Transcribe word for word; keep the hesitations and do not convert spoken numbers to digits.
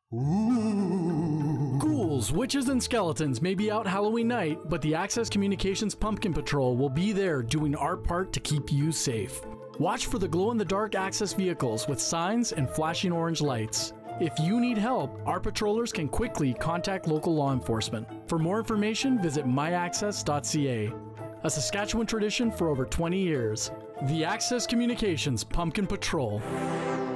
Ooh. Ghouls, witches, and skeletons may be out Halloween night, but the Access Communications Pumpkin Patrol will be there doing our part to keep you safe. Watch for the glow-in-the-dark access vehicles with signs and flashing orange lights. If you need help, our patrollers can quickly contact local law enforcement. For more information, visit my access dot c a. A Saskatchewan tradition for over twenty years. The Access Communications Pumpkin Patrol.